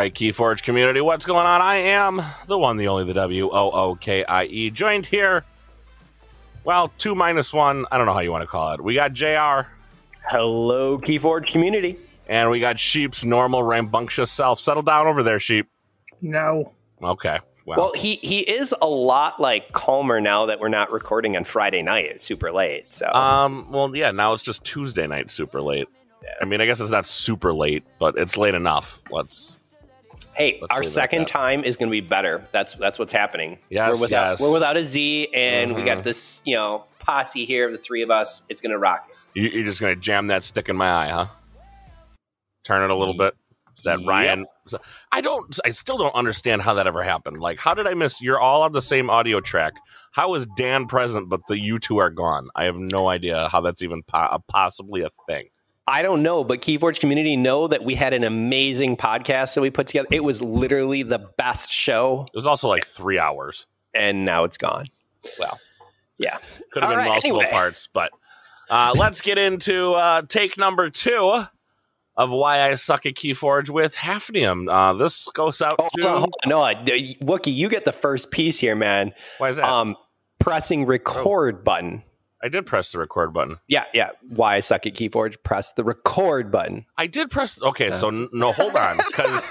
right, KeyForge community, what's going on? I am the one, the only, the WOOKIE, joined here, well, 2 minus 1, I don't know how you want to call it. We got JR. Hello, KeyForge community. And we got Sheep's normal, rambunctious self. Settle down over there, Sheep. No. Okay. Well, he is a lot like calmer now that we're not recording on Friday night. It's super late. So well, yeah, now it's just Tuesday night super late. Yeah. I mean, I guess it's not super late, but it's late enough. Let's our second time is going to be better. That's what's happening. Yes, we're without a Z, and we got this, posse here of the three of us. It's going to rock it. You're just going to jam that stick in my eye, huh? Turn it a little bit. That Ryan, I still don't understand how that ever happened. Like, how did I miss? You're all on the same audio track. How is Dan present, but you two are gone? I have no idea how that's even possibly a thing. I don't know, but KeyForge community know that we had an amazing podcast that we put together. It was literally the best show. It was also like 3 hours, and now it's gone. Well, yeah, could have been multiple parts, but let's get into take number 2. Of why I suck at KeyForge with Hafnium. This goes out to... No, Wookie, you get the first piece here, man. Why is that? Pressing record button. I did press the record button. Yeah. Why I suck at KeyForge. Press the record button. I did press... Okay, so no, hold on, because...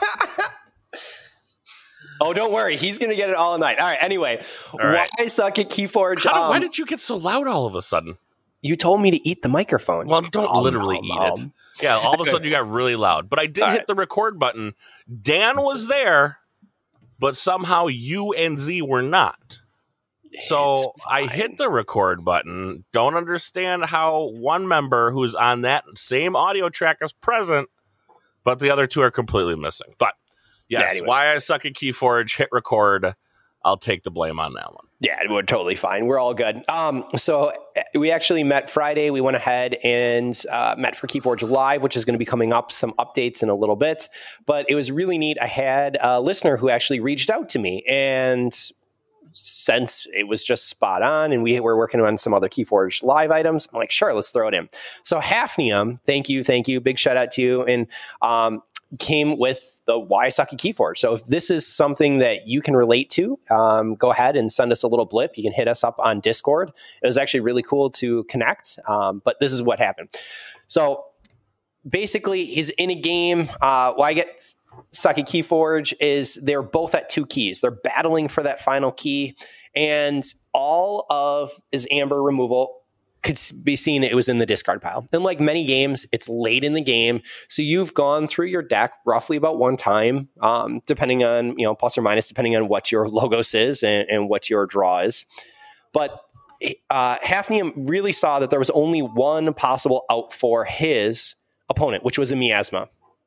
Oh, don't worry. He's going to get it all night. All right, anyway. Why I suck at KeyForge... Why did you get so loud all of a sudden? You told me to eat the microphone. Well, don't literally eat it. Yeah, all of a sudden you got really loud. But I did hit the record button. Dan was there, but somehow you and Z were not. So I hit the record button. Don't understand how one member who's on that same audio track is present, but the other two are completely missing. But yes, why I suck at KeyForge, hit record. I'll take the blame on that one. Yeah, we're totally fine. We're all good. So we actually met Friday. We went ahead and met for KeyForge Live, which is going to be coming up, some updates in a little bit. But it was really neat. I had a listener who actually reached out to me, and since it was just spot on and we were working on some other KeyForge Live items, I'm like, sure, let's throw it in. So Hafnium, thank you. Big shout out to you. And came with the Why I Suck at KeyForge. So if this is something that you can relate to, go ahead and send us a little blip. You can hit us up on Discord. It was actually really cool to connect, but this is what happened. So basically, he's in a game. Why I get suck at KeyForge is they're both at 2 keys. They're battling for that final key, and all of his amber removal could be seen it was in the discard pile. And like many games, it's late in the game. So you've gone through your deck roughly about one time, depending on, plus or minus, depending on what your logos is and what your draw is. But Hafnium really saw that there was only one possible out for his opponent, which was a miasma.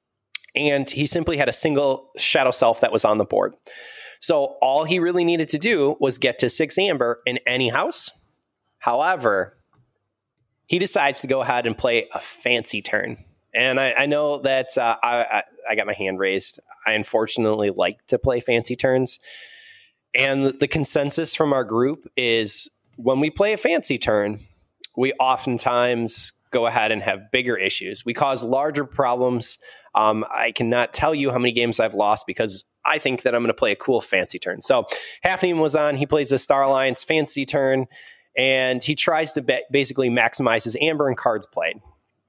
And he simply had a single Shadow Self that was on the board. So all he really needed to do was get to 6 amber in any house. However, he decides to go ahead and play a fancy turn. And I know that I got my hand raised. I unfortunately like to play fancy turns. And the consensus from our group is when we play a fancy turn, we oftentimes go ahead and have bigger issues. We cause larger problems. I cannot tell you how many games I've lost because I think that I'm going to play a cool fancy turn. So Hafnium was on. He plays the Star Alliance fancy turn. And he tries to basically maximize his amber and cards played.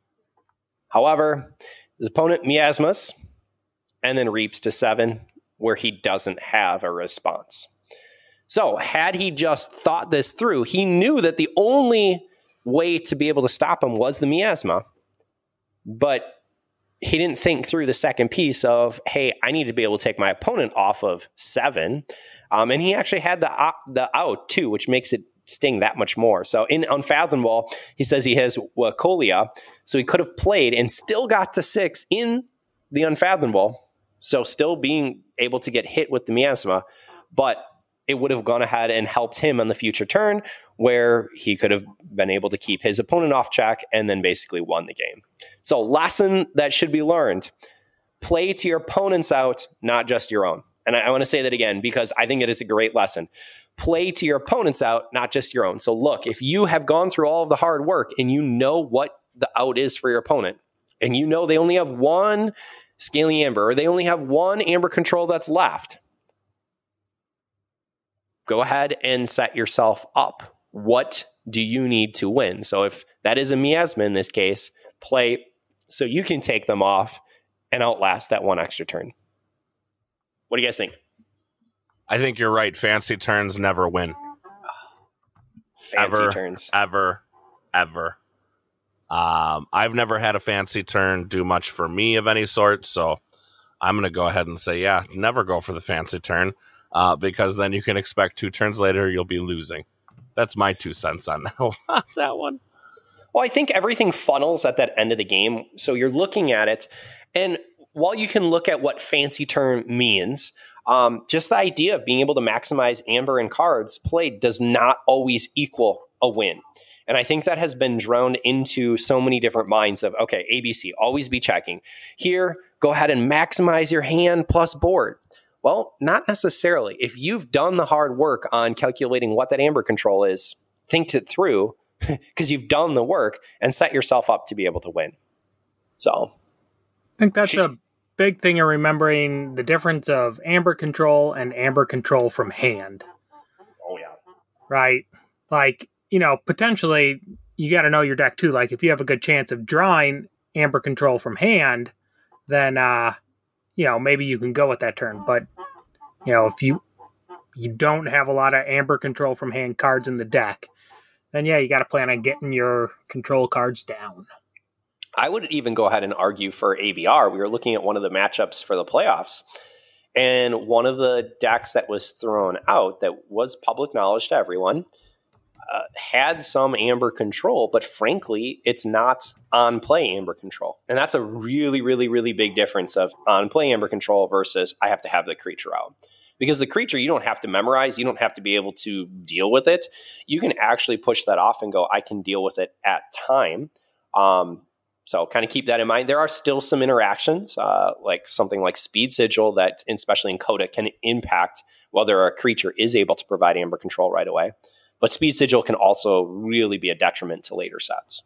However, his opponent miasmas and then reaps to 7, where he doesn't have a response. So had he just thought this through, he knew that the only way to be able to stop him was the miasma. But he didn't think through the second piece of, hey, I need to be able to take my opponent off of 7. And he actually had the out too, which makes it sting that much more. So in Unfathomable, he says he has Wacolia, so he could have played and still got to 6 in the Unfathomable, so still being able to get hit with the miasma, but it would have gone ahead and helped him on the future turn where he could have been able to keep his opponent off check and then basically won the game. So lesson that should be learned: play to your opponent's out, not just your own. And I want to say that again because I think it is a great lesson. Play to your opponent's out, not just your own. So look, if you have gone through all of the hard work and you know what the out is for your opponent, and you know they only have one scaly amber, or they only have one amber control that's left, go ahead and set yourself up. What do you need to win? So if that is a miasma in this case, play so you can take them off and outlast that one extra turn. What do you guys think? I think you're right. Fancy turns never win. Fancy turns. Ever. I've never had a fancy turn do much for me of any sort, so I'm going to go ahead and say, yeah, never go for the fancy turn, because then you can expect 2 turns later you'll be losing. That's my 2 cents on that one. Well, I think everything funnels at that end of the game, so you're looking at it, and while you can look at what fancy turn means, just the idea of being able to maximize amber and cards played does not always equal a win. And I think that has been drowned into so many different minds of, okay, ABC, always be checking. Here, go ahead and maximize your hand plus board. Well, not necessarily. If you've done the hard work on calculating what that amber control is, think it through because you've done the work and set yourself up to be able to win. So I think that's a big thing of remembering the difference of amber control and amber control from hand. Oh, yeah. Right? Like, potentially you got to know your deck too. Like if you have a good chance of drawing amber control from hand, then, maybe you can go with that turn. But, if you don't have a lot of amber control from hand cards in the deck, then yeah, you got to plan on getting your control cards down. I would even go ahead and argue for ABR. We were looking at one of the matchups for the playoffs, and one of the decks that was thrown out that was public knowledge to everyone had some amber control, but frankly, it's not on play amber control. And that's a really, really, really big difference of on play amber control versus I have to have the creature out. Because the creature, you don't have to memorize. You don't have to be able to deal with it. You can actually push that off and go, I can deal with it at time. So kind of keep that in mind. There are still some interactions, like something like Speed Sigil that, especially in Coda, can impact whether a creature is able to provide amber control right away. But Speed Sigil can also really be a detriment to later sets.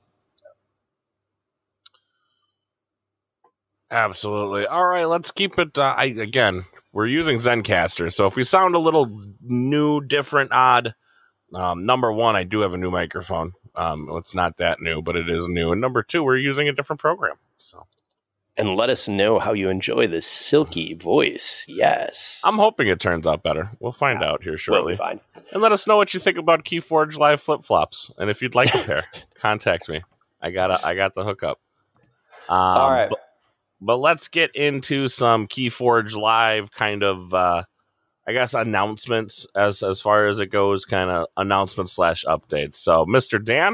Absolutely. All right, let's keep it. Again, we're using Zencastr, so if we sound a little new, different, odd, number one, I do have a new microphone. It's not that new, but it is new. And number two, we're using a different program. So, and let us know how you enjoy the silky voice. Yes, I'm hoping it turns out better. We'll find out here shortly. We'll be fine. And let us know what you think about KeyForge Live flip flops. And if you'd like a pair, contact me. I got the hookup. All right. But let's get into some KeyForge Live kind of, I guess, announcements as far as it goes, kind of announcements / updates. So, Mr. Dan?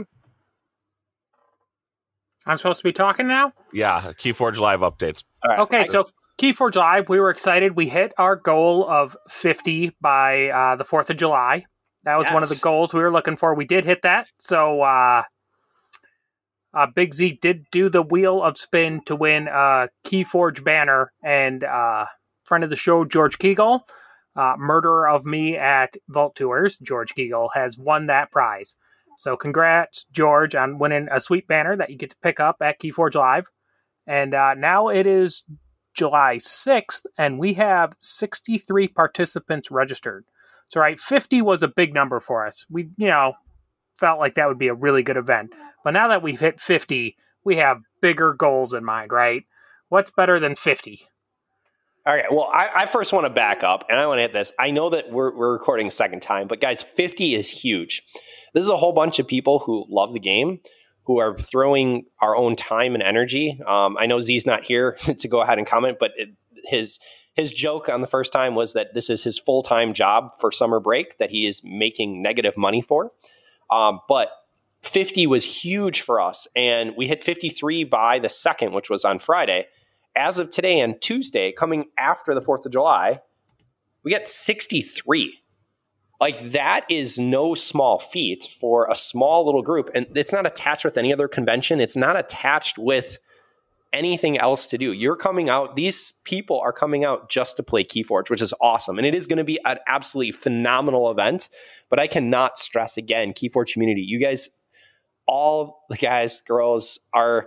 I'm supposed to be talking now? Yeah, KeyForge Live updates. All right. Okay, so KeyForge Live, we were excited. We hit our goal of 50 by the 4th of July. That was one of the goals we were looking for. We did hit that. So, Big Z did do the Wheel of Spin to win a KeyForge banner, and friend of the show, George Kegel, murderer of me at Vault Tours, George Kegel, has won that prize. So congrats, George, on winning a sweet banner that you get to pick up at KeyForge Live. And now it is July 6th, and we have 63 participants registered. So, right, 50 was a big number for us. We, felt like that would be a really good event. But now that we've hit 50, we have bigger goals in mind, right? What's better than 50? All right. Well, I first want to back up, and I want to hit this. I know that we're recording a second time, but guys, 50 is huge. This is a whole bunch of people who love the game, who are throwing our own time and energy. I know Z's not here to go ahead and comment, but his joke on the first time was that this is his full-time job for summer break that he is making negative money for. But 50 was huge for us, and we hit 53 by the 2nd, which was on Friday. As of today and Tuesday, coming after the 4th of July, we got 63. Like, that is no small feat for a small little group. And it's not attached with any other convention. It's not attached with anything else to do. You're coming out. These people are coming out just to play KeyForge, which is awesome. And it is going to be an absolutely phenomenal event. But I cannot stress again, KeyForge community, you guys, all the guys, girls, are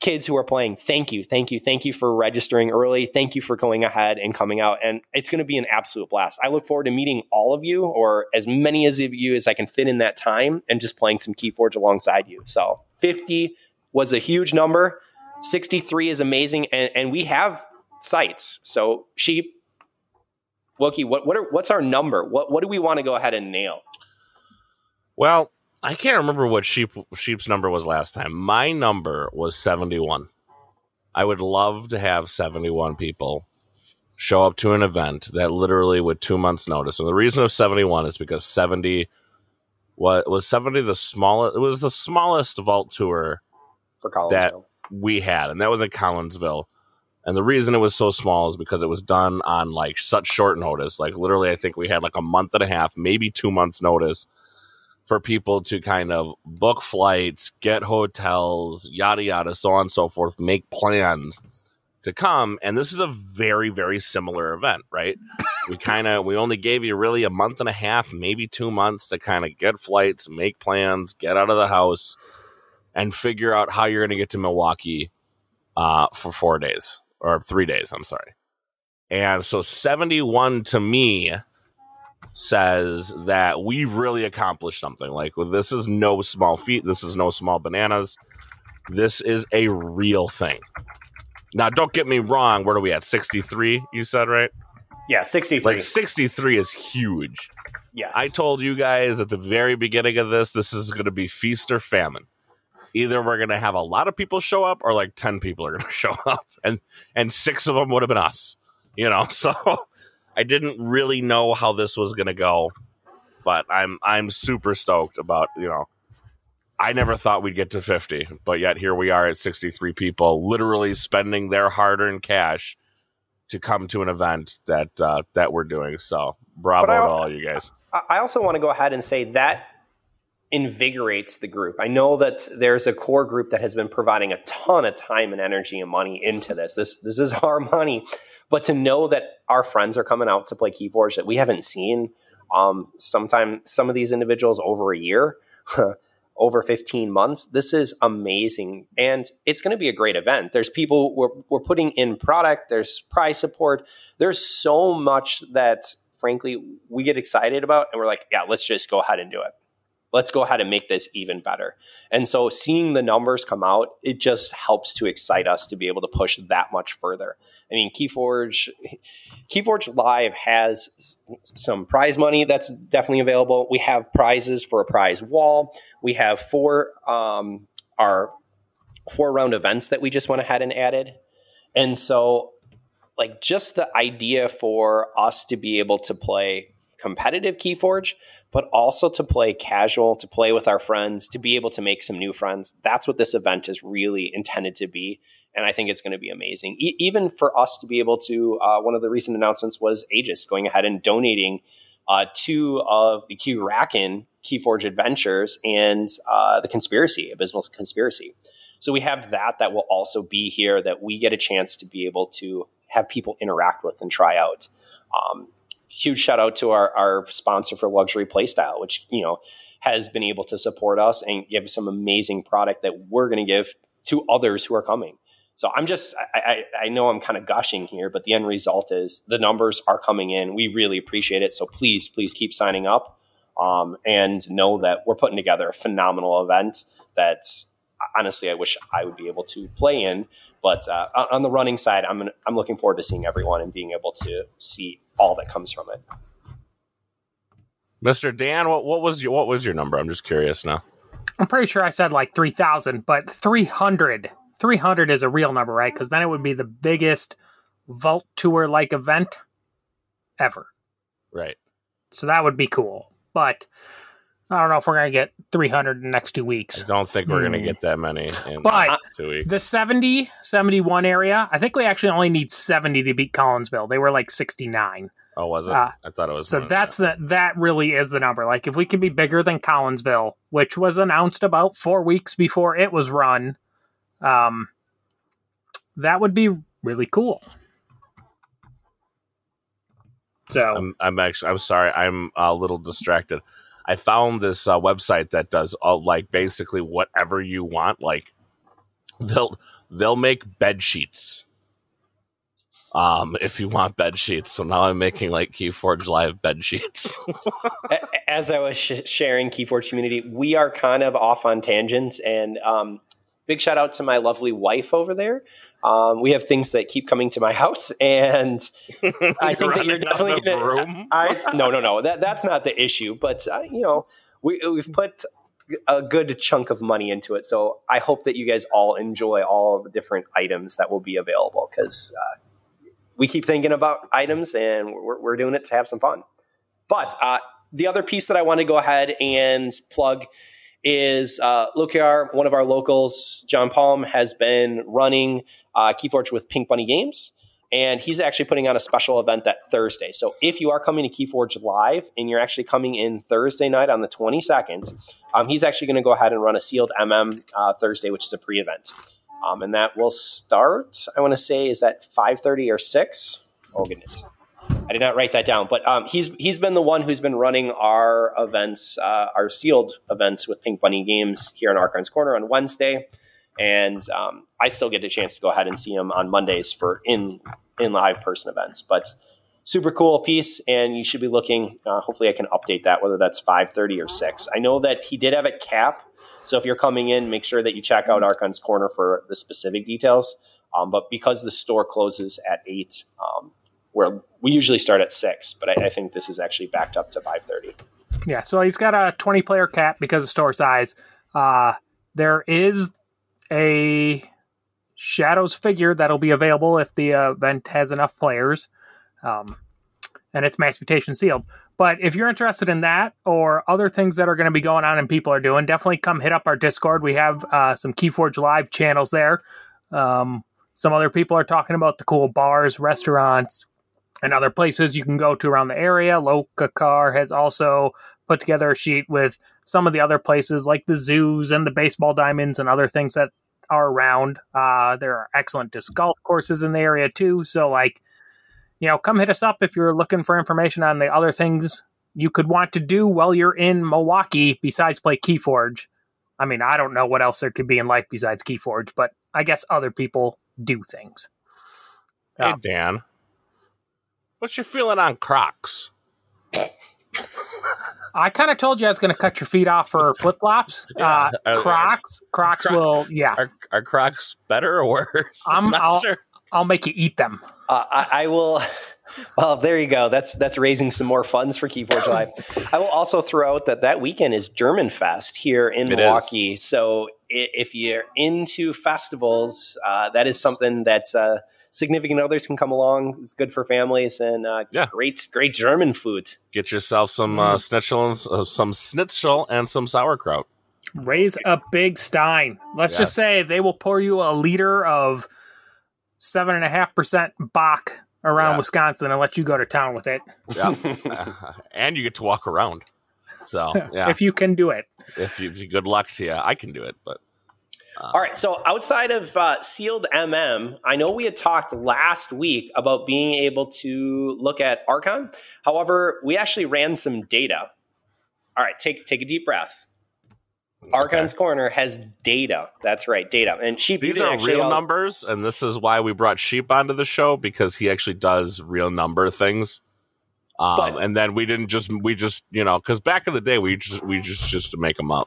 kids who are playing, thank you for registering early. Thank you for going ahead and coming out. And it's going to be an absolute blast. I look forward to meeting all of you, or as many of you as I can fit in that time, and just playing some KeyForge alongside you. So 50 was a huge number. 63 is amazing. And we have sites. So Sheep, Wookie, what's our number? What do we want to go ahead and nail? Well, I can't remember what Sheep's number was last time. My number was 71. I would love to have 71 people show up to an event that literally with 2 months' notice. And the reason of 71 is because 70 was 70 the smallest. It was the smallest vault tour for Collinsville that we had, and that was in Collinsville. And the reason it was so small is because it was done on like such short notice. Like literally, I think we had like a month and a half, maybe 2 months notice for people to kind of book flights, get hotels, yada, yada, so on and so forth, make plans to come. And this is a very, very similar event, right? We only gave you really a month and a half, maybe 2 months to kind of get flights, make plans, get out of the house, and figure out how you're going to get to Milwaukee for 4 days. Or 3 days, I'm sorry. And so 71 to me says that we really accomplished something. Like, well, this is no small feat. This is no small bananas. This is a real thing. Now, don't get me wrong. Where are we at? 63, you said, right? Yeah, 63. Like, 63 is huge. Yes. I told you guys at the very beginning of this is going to be feast or famine. Either we're going to have a lot of people show up or like 10 people are going to show up. And 6 of them would have been us, So I didn't really know how this was going to go, but I'm super stoked about, I never thought we'd get to 50, but yet here we are at 63 people literally spending their hard-earned cash to come to an event that we're doing. So bravo to all you guys. I also want to go ahead and say that invigorates the group. I know that there's a core group that has been providing a ton of time and energy and money into this. This is our money. But to know that our friends are coming out to play KeyForge that we haven't seen sometime, some of these individuals over a year, over 15 months, this is amazing. And it's going to be a great event. There's people we're putting in product. There's prize support. There's so much that, frankly, we get excited about. And we're like, yeah, let's just go ahead and do it. Let's go ahead and make this even better. And so seeing the numbers come out, it just helps to excite us to be able to push that much further. I mean, KeyForge Live has some prize money that's definitely available. We have prizes for a prize wall. We have 4 round events that we just went ahead and added. And so like just the idea for us to be able to play competitive KeyForge, but also to play casual, to play with our friends, to be able to make some new friends. That's what this event is really intended to be. And I think it's going to be amazing. Even for us to be able to, one of the recent announcements was Aegis going ahead and donating 2 of the Q-Racken KeyForge Adventures and the Conspiracy, Abysmal Conspiracy. So we have that will also be here that we get a chance to be able to have people interact with and try out. Huge shout out to our sponsor for Luxury Playstyle, which, has been able to support us and give some amazing product that we're going to give to others who are coming. So I know I'm kind of gushing here, but the end result is the numbers are coming in. We really appreciate it. So please keep signing up and know that we're putting together a phenomenal event that honestly, I wish I would be able to play in. But on the running side, I'm looking forward to seeing everyone and being able to see all that comes from it. Mr. Dan, what was your number? I'm just curious now. I'm pretty sure I said like 3,000, but 300 is a real number, right? Because then it would be the biggest Vault Tour like event ever. Right. So that would be cool. But I don't know if we're going to get 300 in the next 2 weeks. I don't think we're going to get that many in 2 weeks. The 70, 71 area, I think we actually only need 70 to beat Collinsville. They were like 69. Oh, was it? I thought it was. So that really is the number. Like if we can be bigger than Collinsville, which was announced about 4 weeks before it was run, that would be really cool. So I'm sorry. I'm a little distracted. I found this website that does basically whatever you want. Like they'll they'll make bed sheets. If you want bed sheets. So now I'm making like KeyForge Live bed sheets. As I was sharing KeyForge community, we are kind of off on tangents, and big shout out to my lovely wife over there. We have things that keep coming to my house, and I think that you're definitely going to. No. That's not the issue, but we've put a good chunk of money into it, so I hope that you guys all enjoy all of the different items that will be available, because we keep thinking about items, and we're doing it to have some fun. But the other piece that I want to go ahead and plug is Lokiar, one of our locals, John Palm, has been running KeyForge with Pink Bunny Games, and he's actually putting on a special event that Thursday. So if you are coming to KeyForge Live and you're actually coming in Thursday night on the 22nd, he's actually going to go ahead and run a Sealed Thursday, which is a pre-event. And that will start, I want to say, is that 5:30 or 6? Oh, goodness. I did not write that down. But he's been the one who's been running our events, our Sealed events with Pink Bunny Games here in Archon's Corner on Wednesday. And I still get a chance to go ahead and see him on Mondays for in live person events. But super cool piece, and you should be looking. Hopefully I can update that, whether that's 5:30 or 6. I know that he did have a cap. So if you're coming in, make sure that you check out Archon's Corner for the specific details. But because the store closes at 8, where we usually start at 6, but I think this is actually backed up to 5:30. Yeah, so he's got a 20-player cap because of store size. There is a Shadows figure that'll be available if the event has enough players, and it's Mass Mutation sealed. But if you're interested in that or other things that are going to be going on and people are doing, definitely come hit up our Discord. We have some KeyForge Live channels there. Some other people are talking about the cool bars, restaurants, and other places you can go to around the area. Lokacar has also put together a sheet with some of the other places like the zoos and the baseball diamonds and other things that are around. There are excellent disc golf courses in the area too. So come hit us up if you're looking for information on the other things you could want to do while you're in Milwaukee besides play KeyForge. I mean, I don't know what else there could be in life besides KeyForge, but I guess other people do things. Hey, Dan. What's your feeling on Crocs? I kind of told you I was going to cut your feet off for flip-flops. Yeah. Crocs will, yeah. Are Crocs better or worse? I'm not sure. I'll make you eat them. I will. Well, there you go. That's raising some more funds for KeyForge Live. I will also throw out that weekend is German Fest here in Milwaukee. So if you're into festivals, that is something that's significant others can come along. It's good for families and great German food. Get yourself some schnitzel and some sauerkraut. Raise a big stein. Let's just say they will pour you a liter of 7.5% Bach around Wisconsin and let you go to town with it. Yeah. And you get to walk around. So, yeah. If you can do it. Good luck to you. I can do it, but. All right. So outside of Sealed I know we had talked last week about being able to look at Archon. However, we actually ran some data. All right. Take a deep breath. Archon's Corner has data. That's right, data. And Sheep, these are real numbers, and this is why we brought Sheep onto the show, because he actually does real number things. And then we just because back in the day we just to make them up.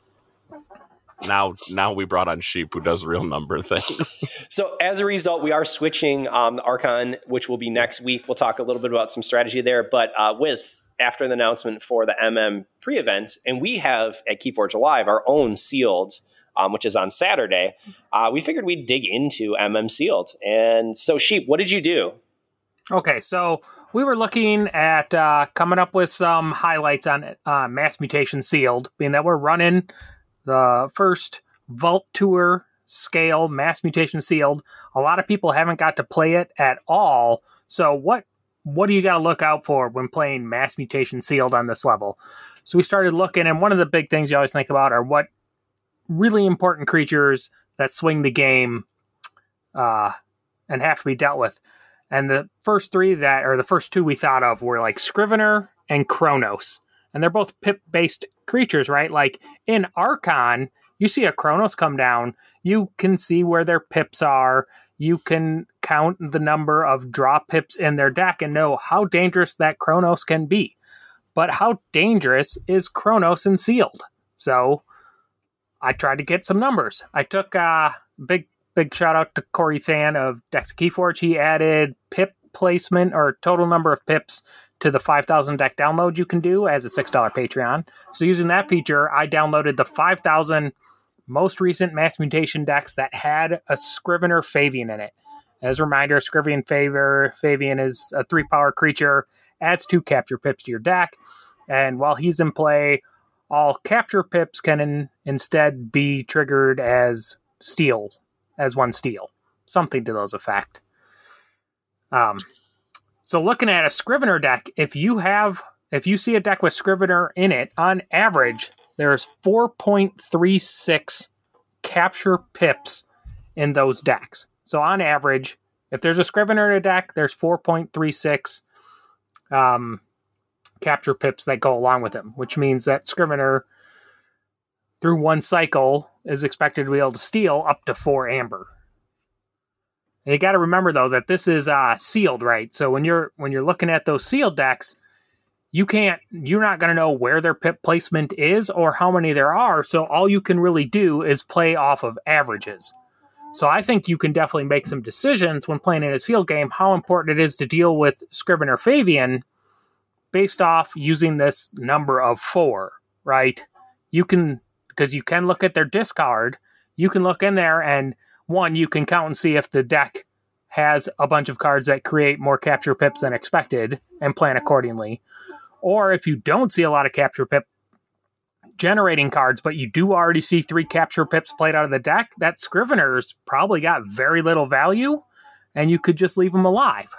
Now we brought on Sheep, who does real number things. So as a result, we are switching the Archon, which will be next week. We'll talk a little bit about some strategy there, but after the announcement for the pre-event, and we have at KeyForge Live our own Sealed, which is on Saturday, we figured we'd dig into Sealed. And so, Sheep, what did you do? Okay, so we were looking at coming up with some highlights on Mass Mutation Sealed, being that we're running the first Vault Tour scale Mass Mutation Sealed. A lot of people haven't got to play it at all. So what do you got to look out for when playing Mass Mutation Sealed on this level? So we started looking, and one of the big things you always think about are what really important creatures that swing the game and have to be dealt with. And the first two we thought of were like Scrivener and Kronos. And they're both pip-based creatures, right? Like in Archon, You see a Chronos come down, you can see where their pips are. You can count the number of draw pips in their deck and know how dangerous that Chronos can be. But how dangerous is Chronos in Sealed? So I tried to get some numbers. I took a big shout out to Corey Than of Decks of KeyForge. He added pip placement or total number of pips to the 5,000 deck download you can do as a $6 Patreon. So using that feature, I downloaded the 5,000 most recent Mass Mutation decks that had a Scrivener Fabian in it. As a reminder, Fabian is a 3-power creature, adds 2 capture pips to your deck, and while he's in play, all capture pips can instead be triggered as steal, as 1 steal. Something to those effect. So looking at a Scrivener deck, if you see a deck with Scrivener in it, on average, there's 4.36 capture pips in those decks. So on average, if there's a Scrivener in a deck, there's 4.36 capture pips that go along with them, which means that Scrivener, through 1 cycle, is expected to be able to steal up to 4 amber. And you got to remember, though, that this is sealed, right? So when you're looking at those sealed decks, you're not going to know where their pip placement is or how many there are. So all you can really do is play off of averages. So I think you can definitely make some decisions when playing in a sealed game how important it is to deal with Scrivener Fabian based off using this number of 4, right? Because you can look at their discard. You can look in there and, 1, you can count and see if the deck has a bunch of cards that create more capture pips than expected and plan accordingly. Or if you don't see a lot of capture pip generating cards, but you do already see 3 capture pips played out of the deck, that Scrivener's probably got very little value, and you could just leave them alive.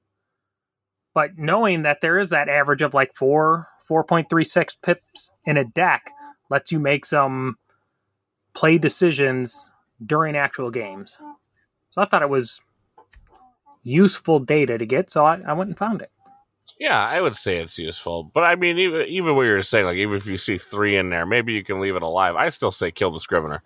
But knowing that there is that average of like 4.36 pips in a deck lets you make some play decisions during actual games. So I thought it was useful data to get, so I went and found it. Yeah, I would say it's useful. But I mean, even what you're saying, like even if you see 3 in there, maybe you can leave it alive. I still say kill the Scrivener.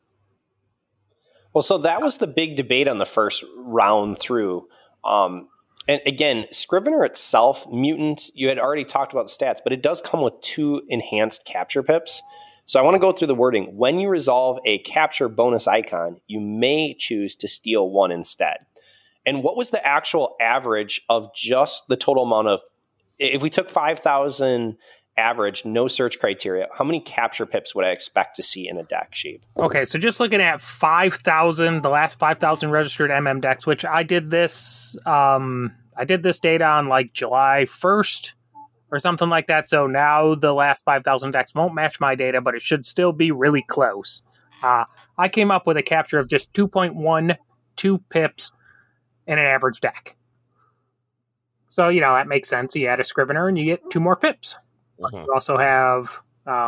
Well, so that was the big debate on the first round through. And again, Scrivener itself, mutant, you had already talked about the stats, but it does come with 2 enhanced capture pips. So I want to go through the wording. When you resolve a capture bonus icon, you may choose to steal 1 instead. And what was the actual average of just the total amount of, if we took 5,000 average, no search criteria, how many capture pips would I expect to see in a deck, Sheep? Okay, so just looking at 5,000, the last 5,000 registered MM decks, which I did this data on like July 1st or something like that. So now the last 5,000 decks won't match my data, but it should still be really close. I came up with a capture of just 2.12 pips in an average deck. So, that makes sense. You add a Scrivener and you get 2 more pips. Mm-hmm. You also have,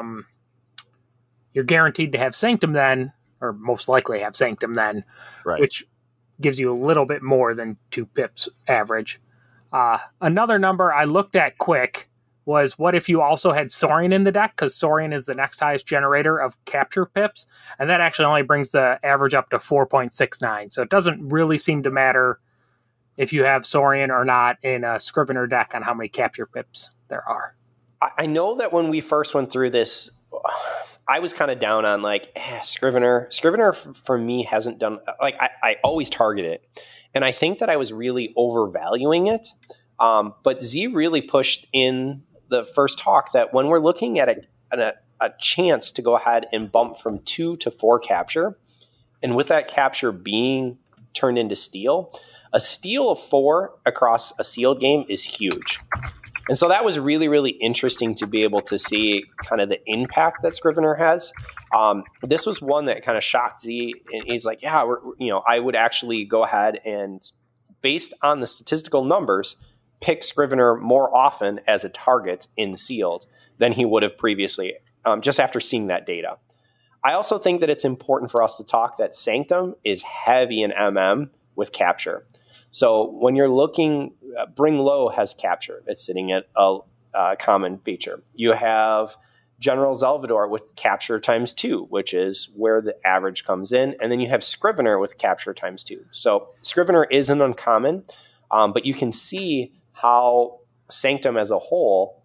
you're guaranteed to have Sanctum then, or most likely have Sanctum then, right, which gives you a little bit more than 2 pips average. Another number I looked at quick was what if you also had Saurian in the deck, because Saurian is the next highest generator of capture pips, and that actually only brings the average up to 4.69. So it doesn't really seem to matter if you have Saurian or not in a Scrivener deck on how many capture pips there are. I know that when we first went through this, I was kind of down on Scrivener. Scrivener for me hasn't done, I always target it. And I think that I was really overvaluing it. But Z really pushed in the first talk that when we're looking at a chance to go ahead and bump from 2 to 4 capture, and with that capture being turned into steal, a steal of 4 across a sealed game is huge. And so that was really, really interesting to be able to see kind of the impact that Scrivener has. This was one that kind of shocked Z, and he's like, yeah, I would actually go ahead and, based on the statistical numbers, pick Scrivener more often as a target in Sealed than he would have previously, just after seeing that data. I also think that it's important for us to talk that Sanctum is heavy in MM with capture. So when you're looking, Bring Low has capture. It's sitting at a common feature. You have General Salvador with capture ×2, which is where the average comes in. And then you have Scrivener with capture ×2. So Scrivener is an uncommon, but you can see how Sanctum as a whole,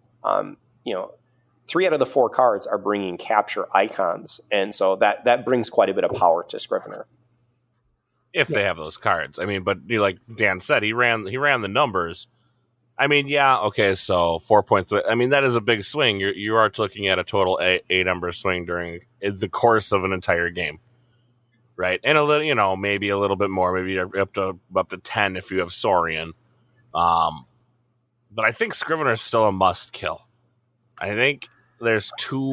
3 out of the 4 cards are bringing capture icons. And so that brings quite a bit of power to Scrivener. If they have those cards. I mean, but like Dan said, he ran the numbers. I mean, yeah, okay, so 4.3. I mean, that is a big swing. You are looking at a total a number swing during the course of an entire game, right? And a little, maybe a little bit more, maybe up to 10 if you have Saurian. But I think Scrivener is still a must kill. I think there's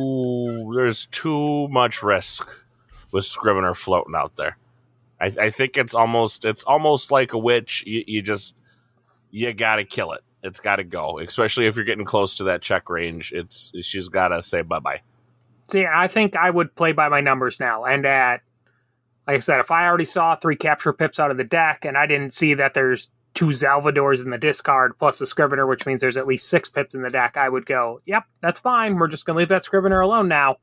too much risk with Scrivener floating out there. I think it's almost like a witch. You gotta kill it. It's got to go, especially if you're getting close to that check range. She's got to say bye-bye. See, I think I would play by my numbers now. And like I said, if I already saw 3 capture pips out of the deck and I didn't see that there's 2 Salvadors in the discard plus the Scrivener, which means there's at least 6 pips in the deck, I would go, yep, that's fine. We're just going to leave that Scrivener alone now.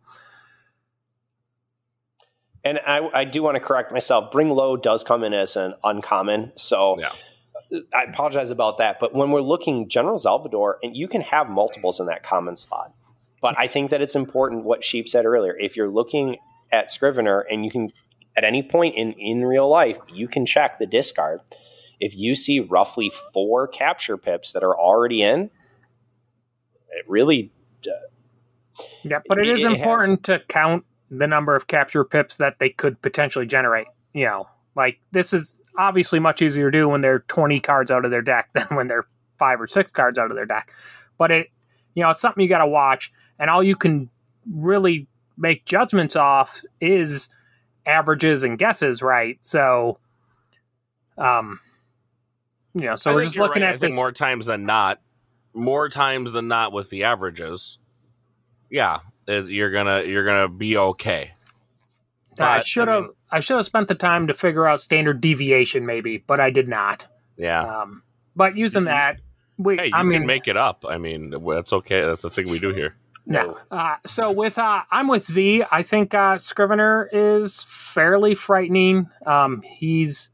And I do want to correct myself. Bring Low does come in as an uncommon, so... Yeah. I apologize about that, but when we're looking General Salvador, and you can have multiples in that common slot, but I think that it's important what Sheep said earlier. If you're looking at Scrivener, and you can, at any point in real life, you can check the discard. If you see roughly 4 capture pips that are already in, it really... yeah, but it is important to count the number of capture pips that they could potentially generate. Like, this is obviously much easier to do when they're 20 cards out of their deck than when they're 5 or 6 cards out of their deck. But it's something you got to watch, and all you can really make judgments off is averages and guesses, right? So, so we're just looking at this. I think more times than not with the averages, yeah, you're gonna be okay. But, I should have spent the time to figure out standard deviation, maybe, but I did not. Yeah. But using that, you can make it up. I mean, that's okay. That's the thing we do here. No. So I'm with Z. I think Scrivener is fairly frightening. He's,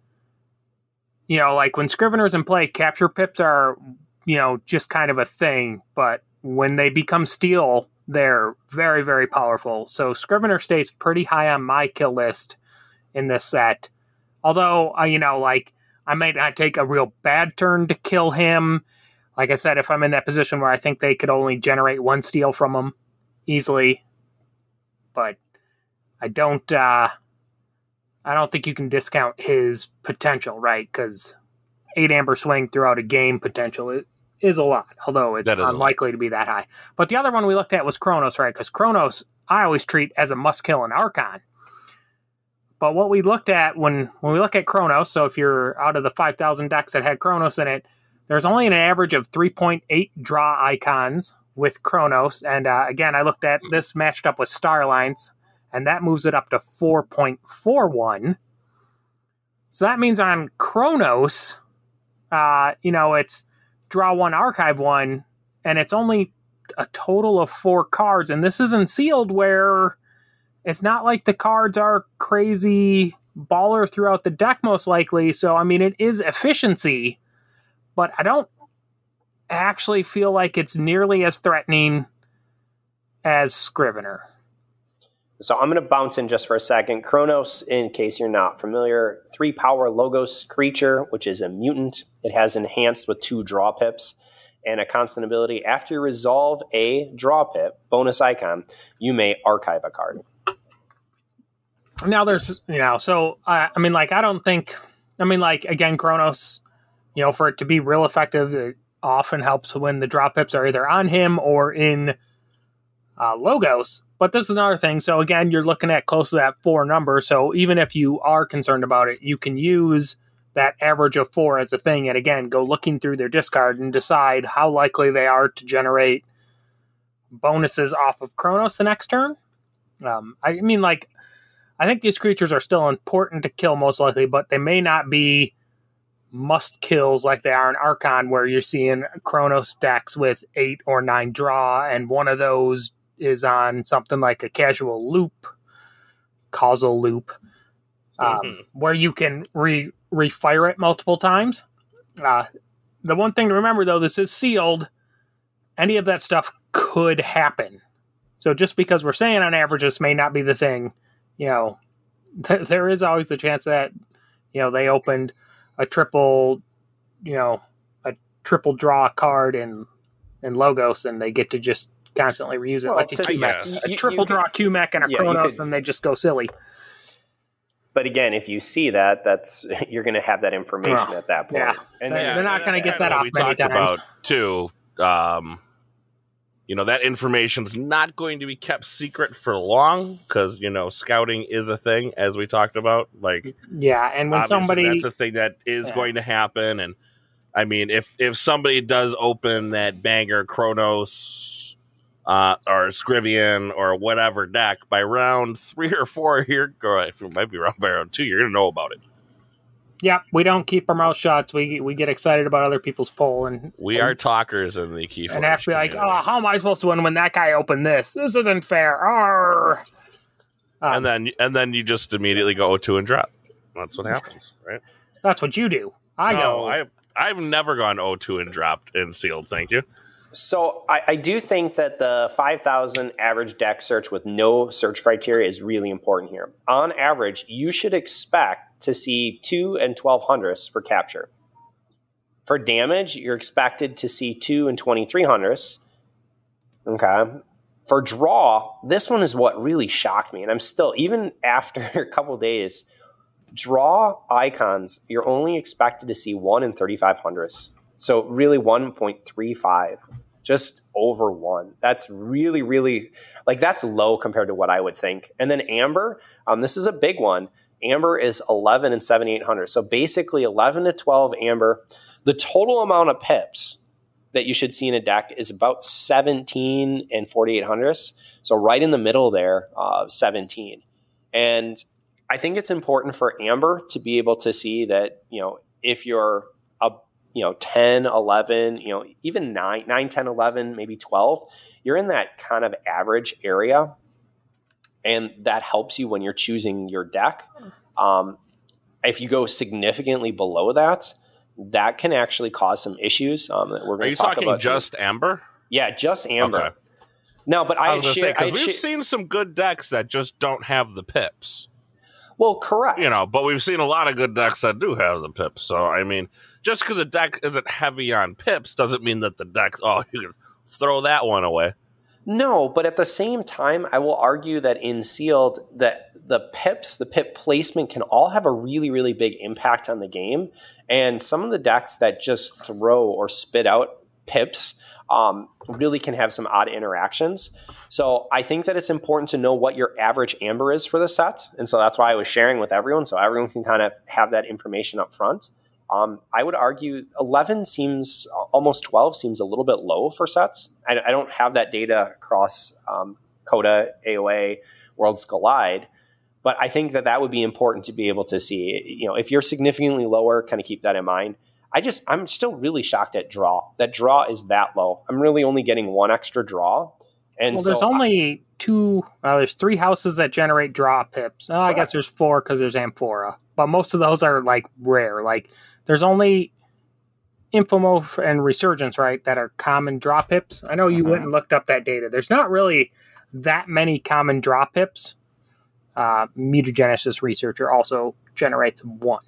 like when Scrivener's in play, capture pips are, just kind of a thing. But when they become steel, they're very, very powerful. So Scrivener stays pretty high on my kill list in this set. Although, I might not take a real bad turn to kill him. Like I said, if I'm in that position where I think they could only generate 1 steal from him easily. But I don't think you can discount his potential, right? Because 8 amber swing throughout a game potential is a lot, although it's unlikely to be that high. But the other one we looked at was Kronos, right? Because Kronos, I always treat as a must-kill in Archon. But what we looked at when we look at Kronos, so if you're out of the 5,000 decks that had Kronos in it, there's only an average of 3.8 draw icons with Kronos. And again, I looked at this matched up with Starlines, and that moves it up to 4.41. So that means on Kronos, it's draw 1, archive 1, and it's only a total of 4 cards. And this isn't sealed, where it's not like the cards are crazy baller throughout the deck, most likely. So, I mean, it is efficiency, but I don't actually feel like it's nearly as threatening as Scrivener. So I'm going to bounce in just for a second. Kronos, in case you're not familiar, 3 power Logos creature, which is a mutant. It has enhanced with 2 draw pips and a constant ability. After you resolve a draw pip, bonus icon, you may archive a card. Now there's, again, Kronos, for it to be real effective, it often helps when the draw pips are either on him or in Logos. But this is another thing. So again, you're looking at close to that 4 number. So even if you are concerned about it, you can use that average of 4 as a thing. And again, go looking through their discard and decide how likely they are to generate bonuses off of Kronos the next turn. I think these creatures are still important to kill most likely, but they may not be must kills like they are in Archon, where you're seeing Kronos decks with 8 or 9 draw, and one of those is on something like a casual loop, causal loop, where you can refire it multiple times. The one thing to remember, though, this is sealed. Any of that stuff could happen. So just because we're saying on average this may not be the thing, there is always the chance that, they opened a triple draw card in Logos and they get to just constantly reuse it like a triple draw Q-Mech and a Chronos and they just go silly. But again, if you see that, you're going to have that information at that point. Yeah. And they're not going to get that off many times. About too, that information's not going to be kept secret for long because, scouting is a thing, as we talked about. And when that's a thing that is going to happen. And I mean, if somebody does open that banger Chronos or Scrivian or whatever deck by round 3 or 4, it might be by round 2, you're going to know about it. Yeah, we don't keep our mouth shut. We get excited about other people's pull, and we are talkers in the KeyForge. And have to be like, how am I supposed to win when that guy opened this? This isn't fair. And then you just immediately go 0-2 and drop. That's what happens, right? That's what you do. I've never gone 0-2 and dropped in sealed. Thank you. So I do think that the 5,000 average deck search with no search criteria is really important here. On average, you should expect to see 2 and 1200s for capture. For damage, you're expected to see 2 and 2300s. Okay. For draw, this one is what really shocked me. And I'm still, even after a couple days, draw icons, you're only expected to see 1 and 3500s. So really 1.35, just over 1. That's really, really, that's low compared to what I would think. And then Amber, this is a big one. Amber is 11 and 7800. So basically 11 to 12 Amber. The total amount of pips that you should see in a deck is about 17 and 4800s. So right in the middle there of 17. And I think it's important for Amber to be able to see that, if you're 10, 11, even 9, 10, 11, maybe 12, you're in that kind of average area. And that helps you when you're choosing your deck. If you go significally below that, that can actually cause some issues that we're going to talk about. Are you talking just Amber? Yeah, just Amber. Okay. No, but I was going to say, because we've seen some good decks that just don't have the pips. Well, correct. But we've seen a lot of good decks that do have the pips. So, I mean, just because a deck isn't heavy on pips doesn't mean that the deck, you can throw that one away. No, but at the same time, I will argue that in sealed, that the pip placement can all have a really, really big impact on the game. And some of the decks that just throw or spit out pips really can have some odd interactions. So I think that it's important to know what your average Amber is for the set. And so that's why I was sharing with everyone, so everyone can kind of have that information up front. I would argue 11 seems, almost 12 seems a little bit low for sets. I don't have that data across Coda, AOA, Worlds Collide, but I think that would be important to be able to see. If you're significantly lower, kind of keep that in mind. I'm still really shocked at draw. That draw is that low. I'm really only getting 1 extra draw. And there's only 2, there's 3 houses that generate draw pips. I guess there's 4 because there's Amphora, but most of those are rare. There's only Infomorph and Resurgence, right, that are common draw pips. I know you went and looked up that data. There's not really that many common draw pips. Mutagenesis Researcher also generates 1.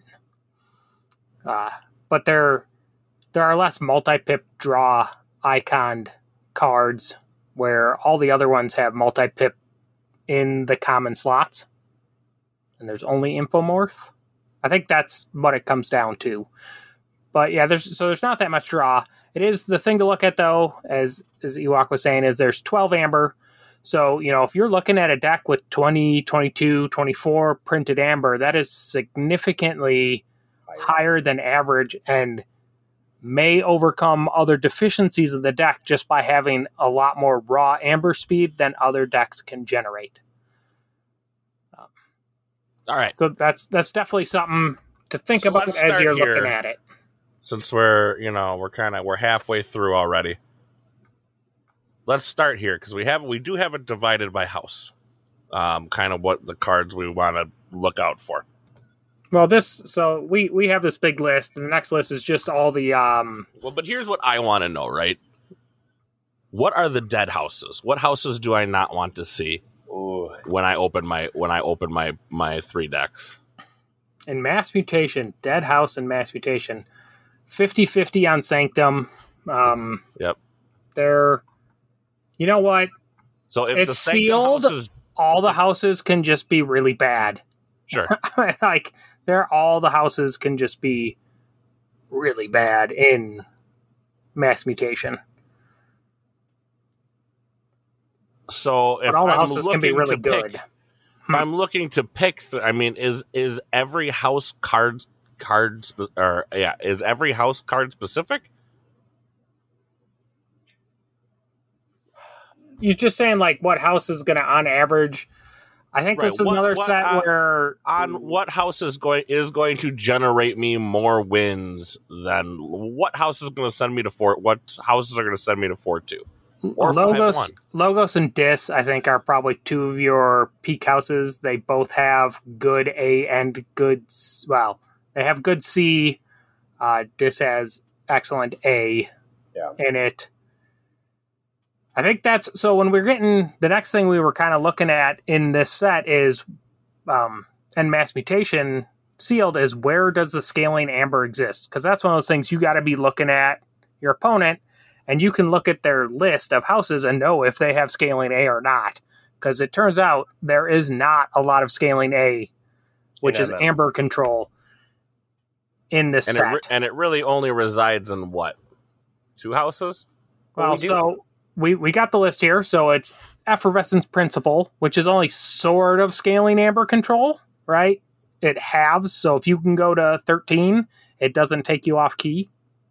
But there are less multi-pip draw iconed cards where all the other ones have multi-pip in the common slots. And there's only Infomorph. I think that's what it comes down to. But yeah, there's not that much draw. It is the thing to look at, though, as Ewok was saying, is there's 12 Amber. So, if you're looking at a deck with 20, 22, 24 printed Amber, that is significantly higher than average and may overcome other deficiencies of the deck just by having a lot more raw Amber speed than other decks can generate. All right. So that's definitely something to think about as you're looking at it. Since we're halfway through already. let's start here because we do have it divided by house. Kind of what the cards we want to look out for. Well, we have this big list, and the next list is just all the Well, but here's what I want to know, right? What are the dead houses? What houses do I not want to see when I open my 3 decks? In Mass Mutation, Dead House and Mass Mutation, 50-50 on Sanctum. Yep. They're, you know what? So if it's the Sanctum sealed, houses, all the houses can just be really bad. Sure. Like all the houses can just be really bad in Mass Mutation. So if all the I'm houses can be really good. If I'm looking to pick, is every house is every house card specific? You're just saying like what house is going to on average. I think this is another set where on what house is going to generate me more wins than what house is going to send me to 4. What houses are going to send me to 4-2? Logos and Dis, I think, are probably 2 of your peak houses. They both have good A and good. Well, they have good C. Dis has excellent A in it. I think that's so. When we're getting the next thing we were kind of looking at in this set is, and Mass Mutation Sealed is where does the Scaling Amber exist? Because that's one of those things you got to be looking at your opponent. And you can look at their list of houses and know if they have Scaling A or not. Because it turns out there is not a lot of Scaling A, which is Amber control, in this set. And it really only resides in what? 2 houses? Well, we got the list here. So it's Effervescence Principle, which is only sort of Scaling Amber control, right? It halves. So if you can go to 13, it doesn't take you off key.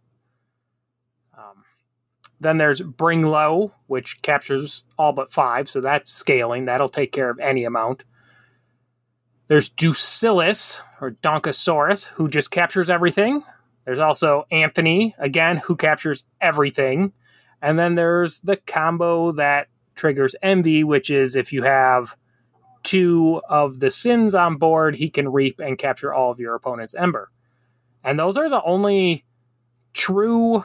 Then there's Bring Low, which captures all but 5, so that's scaling. That'll take care of any amount. There's Ducillus, or Donkosaurus, who just captures everything. There's also Anthony, again, who captures everything. And then there's the combo that triggers Envy, which is if you have 2 of the sins on board, he can reap and capture all of your opponent's Ember. And those are the only true...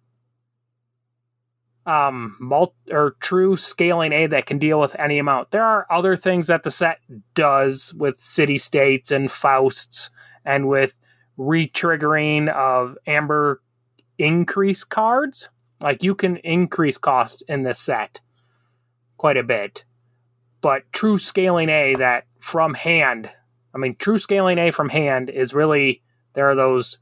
true Scaling A that can deal with any amount. There are other things that the set does with City States and Fausts and with re-triggering of Amber increase cards. Like you can increase cost in this set quite a bit. But true Scaling A that from hand, true Scaling A from hand is really, there's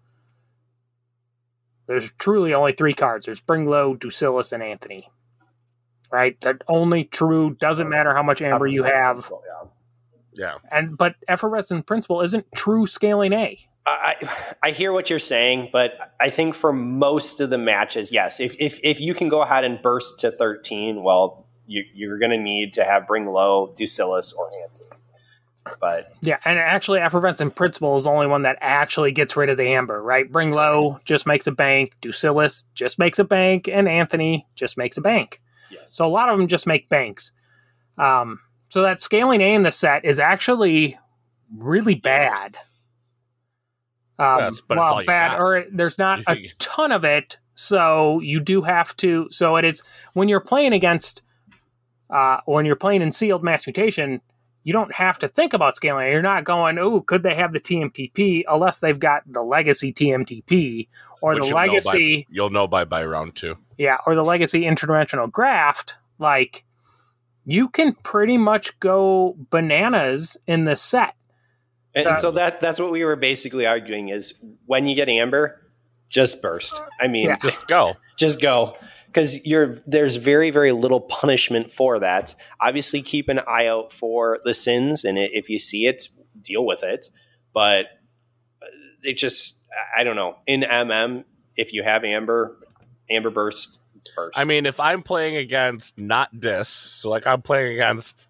truly only 3 cards. There's Bring Low, Ducillus, and Anthony. Right? That only true, doesn't matter how much Amber you have. Yeah. But Effervescent Principle isn't true Scaling A. I hear what you're saying, but I think for most of the matches, yes. If you can go ahead and burst to 13, well, you're going to need to have Bring Low, Ducillus, or Anthony. But yeah, and actually Effervescent Principle is the only one that actually gets rid of the Amber, right? Bring Low just makes a bank, Ducillus just makes a bank, and Anthony just makes a bank. Yes. So a lot of them just make banks. So that Scaling A in the set is actually really bad. But bad, or there's not a ton of it, so you do have to. So it is when you're playing against, when you're playing in Sealed Mass Mutation, you don't have to think about scaling. You're not going, oh, could they have the TMTP? Unless they've got the Legacy TMTP or the Legacy. You'll know by round 2. Yeah, or the Legacy Interdimensional Graft. Like, you can pretty much go bananas in this set. And so that's what we were basically arguing is when you get Amber, just burst. Just go. Just go. Because there's very, very little punishment for that. Obviously, keep an eye out for the sins, and if you see it, deal with it. But it just, I don't know. In MM, if you have Amber burst. If I'm playing against not Dis, so like I'm playing against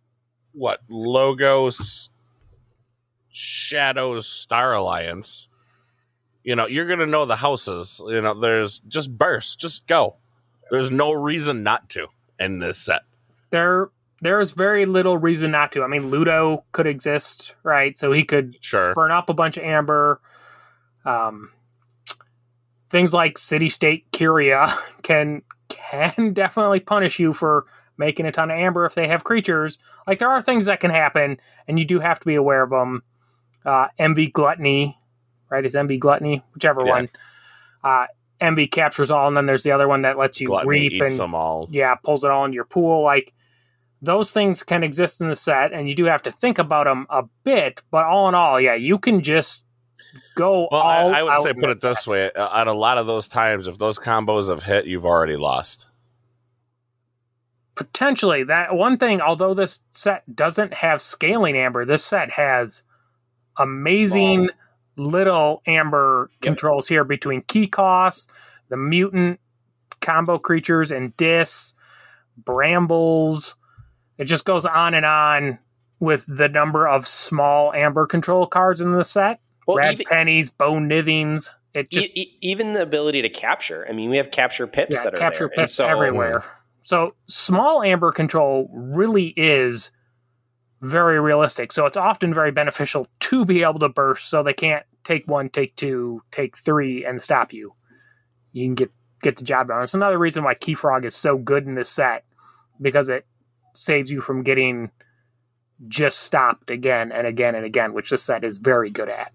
Logos, Shadows, Star Alliance, you're going to know the houses. There's just burst, just go. There's no reason not to. in this set. There is very little reason not to. I mean, Ludo could exist, right? So he could burn up a bunch of amber. Things like City-State Curia can definitely punish you for making a ton of amber if they have creatures. Like, there are things that can happen, and you do have to be aware of them. MV Gluttony, right? It's MV Gluttony, whichever one. MV captures all, and then there's the other one that lets you Gluttony reap eats and them all. Yeah, pulls it all into your pool. Like, those things can exist in the set, and you do have to think about them a bit. But all in all, yeah, you can just go. Well, all I would out say put it this way: on a lot of those times, if those combos have hit, you've already lost. Potentially, that one thing. Although this set doesn't have scaling amber, this set has amazing little amber controls here between key costs, the mutant combo creatures, and dis, brambles. It just goes on with the number of small amber control cards in the set. Red pennies, bone nivings. It just even the ability to capture. I mean, we have capture pips that are capture there. pips everywhere. So small amber control really is very realistic. So it's often very beneficial to be able to burst, so they can't take 1, take 2, take 3, and stop you. You can get the job done. It's another reason why KeyFrog is so good in this set, because it saves you from getting just stopped again and again and again, which this set is very good at.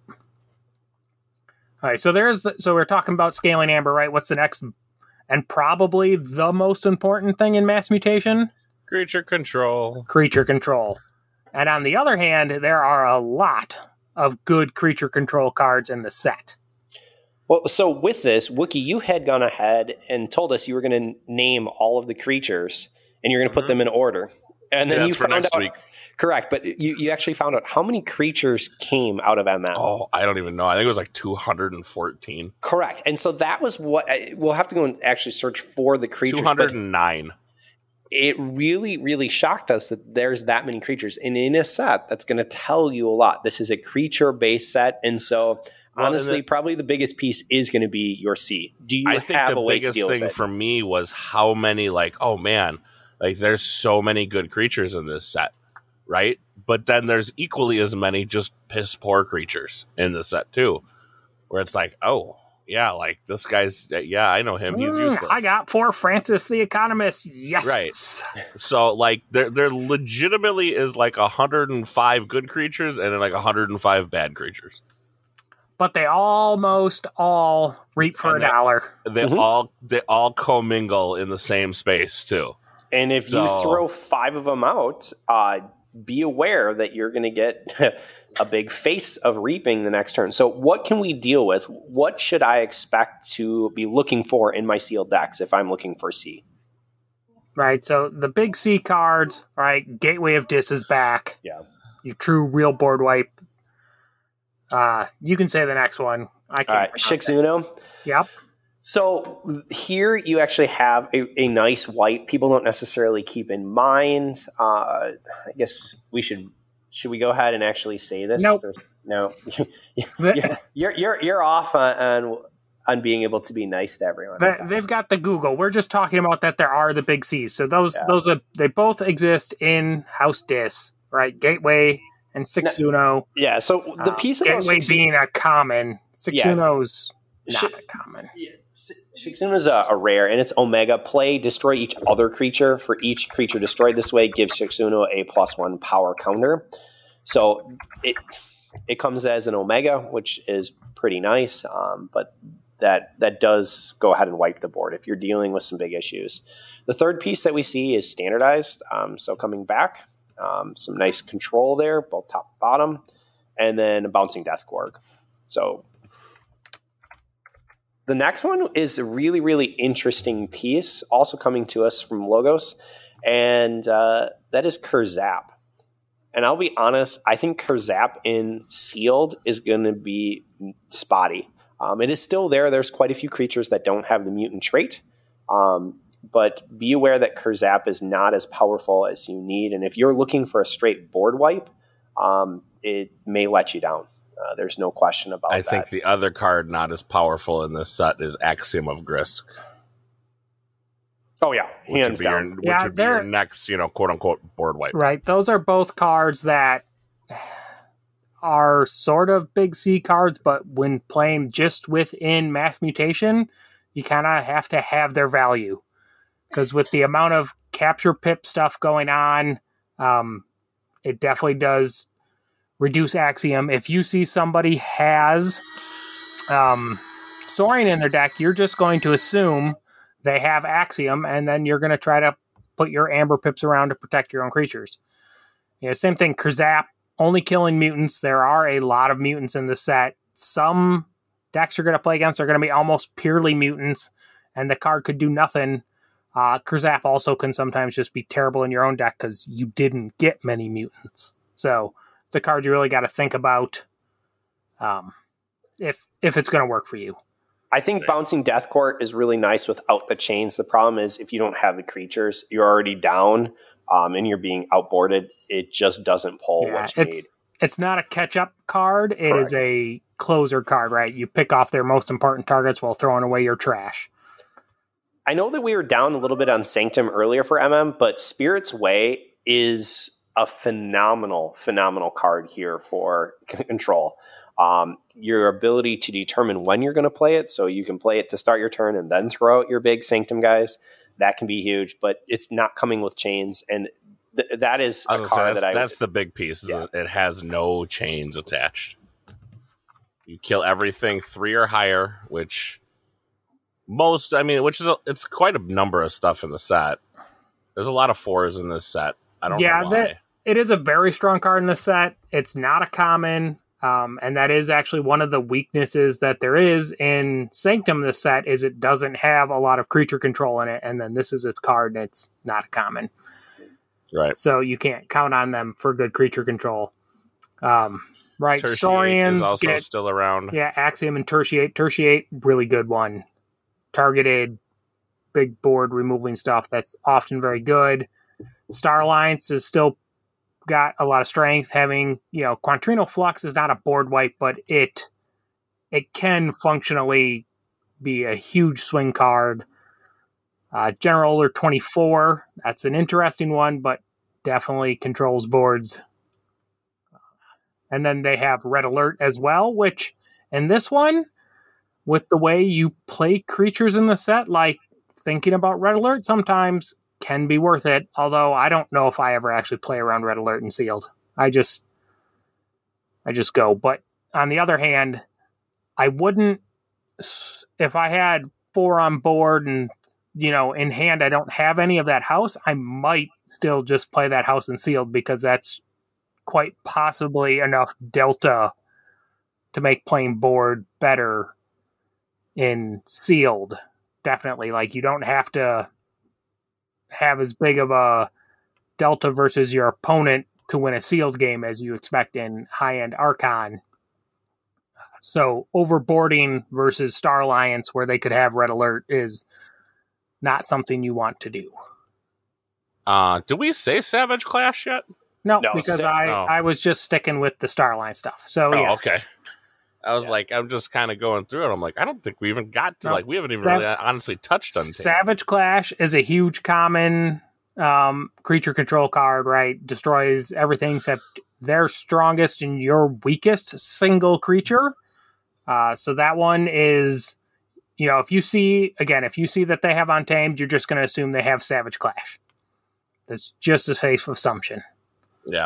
All right, so we're talking about scaling amber, right? What's the next and probably the most important thing in Mass Mutation? Creature control. Creature control. And on the other hand, there are a lot of good creature control cards in the set. Well, so with this, Wookie, you had gone ahead and told us you were going to name all of the creatures, and you're going to put them in order. And then you found out, week. Correct, but you actually found out how many creatures came out of MM. Oh, I don't even know. I think it was like 214. Correct. And so that was what we'll have to go and actually search for the creatures. 209. It really, really shocked us that there's that many creatures. And in a set, that's going to tell you a lot. This is a creature-based set, and so honestly, probably the biggest piece is going to be your C. Do you have a way to deal with it? The biggest thing for me was how many, like, oh man, like there's so many good creatures in this set, right? But then there's equally as many just piss poor creatures in the set too, where it's like, oh yeah, like this guy's, yeah, I know him, he's useless. I got 4 Francis the Economist, yes. Right. So like there legitimately is like 105 good creatures and then like 105 bad creatures. But they almost all reap for $1. They all commingle in the same space too. And if you throw 5 of them out, be aware that you're going to get a big face of reaping the next turn. So what can we deal with? What should I expect to be looking for in my sealed decks if I'm looking for C? Right, so the big C cards, right? Gateway of Dis is back. Yeah. Your true real board wipe. You can say the next one. I can't. All right, Shixuno. Yep. So here you actually have a nice wipe. People don't necessarily keep in mind. I guess we should we go ahead and actually say this? Nope. No. You're off on being able to be nice to everyone. They've got the Google. We're just talking about that there are the big C's. So those they both exist in House Dis, right? Gateway and Shixuno. Yeah. So the piece of Gateway being a common, Shixuno's not a common. Yeah. Shixuno is a rare, and it's Omega. Play, destroy each other creature. For each creature destroyed this way, gives Shixuno a +1 power counter. So it comes as an Omega, which is pretty nice, but that does go ahead and wipe the board if you're dealing with some big issues. The third piece that we see is standardized, so coming back, some nice control there, both top and bottom, and then a Bouncing Death Gorg. So the next one is a really, really interesting piece, also coming to us from Logos, and that is Kurzap. And I'll be honest, I think Kurzap in Sealed is going to be spotty. It is still there. There's quite a few creatures that don't have the mutant trait, but be aware that Kurzap is not as powerful as you need. And if you're looking for a straight board wipe, it may let you down. There's no question about that. I think the other card not as powerful in this set is Axiom of Grisk. Oh, yeah. Hands down. Which would be your next, quote-unquote board wipe. Right. Those are both cards that are sort of big C cards, but when playing just within Mass Mutation, you kind of have to have their value. Because with the amount of capture pip stuff going on, it definitely does reduce Axiom. If you see somebody has Saurian in their deck, you're just going to assume they have Axiom, and then you're going to try to put your Amber Pips around to protect your own creatures. Same thing, Krzap, only killing mutants. There are a lot of mutants in the set. Some decks you're going to play against are going to be almost purely mutants, and the card could do nothing. Krzap also can sometimes just be terrible in your own deck because you didn't get many mutants. So it's a card you really got to think about if it's going to work for you. I think Bouncing Death Court is really nice without the chains. The problem is if you don't have the creatures, you're already down and you're being outboarded. It just doesn't pull what you need. It's not a catch-up card. It is a closer card, right? You pick off their most important targets while throwing away your trash. I know that we were down a little bit on Sanctum earlier for MM, but Spirit's Way is a phenomenal card here for control. Your ability to determine when you're going to play it, so you can play it to start your turn and then throw out your big Sanctum guys, that can be huge, but it's not coming with chains, and that is a card that's the big piece. Yeah. It has no chains attached. You kill everything 3 or higher, which it's quite a number of stuff in the set. There's a lot of 4s in this set. I don't know why. It is a very strong card in the set. It's not a common. And that is actually one of the weaknesses that there is in Sanctum, this set, is it doesn't have a lot of creature control in it, and then this is its card, and it's not a common. Right. So you can't count on them for good creature control. Right. Tertiate Saurians is also still around. Yeah, Axiom and Tertiate. Tertiate, really good one. Targeted, big board removing stuff. That's often very good. Star Alliance is still got a lot of strength. Having, Quantrino Flux is not a board wipe, but it can functionally be a huge swing card. General Order 24, that's an interesting one, but definitely controls boards. And then they have Red Alert as well, which in this one, with the way you play creatures in the set, like thinking about Red Alert sometimes can be worth it, although I don't know if I ever actually play around Red Alert and Sealed. I just go. But on the other hand, I wouldn't, if I had 4 on board and, in hand I don't have any of that house, I might still just play that house in Sealed because that's quite possibly enough delta to make playing board better in Sealed. Definitely. Like, you don't have to have as big of a delta versus your opponent to win a Sealed game as you expect in high-end Archon. So overboarding versus Star Alliance, where they could have Red Alert, is not something you want to do. Did we say Savage Clash yet? No, because I was just sticking with the Star Alliance stuff. So yeah. Okay. I was like, I'm just kind of going through it. I'm like, I don't think we even got to, we haven't even really honestly touched on Savage Clash is a huge common creature control card, right? Destroys everything except their strongest and your weakest single creature. So that one is, if you see that they have Untamed, you're just going to assume they have Savage Clash. That's just a safe assumption. Yeah.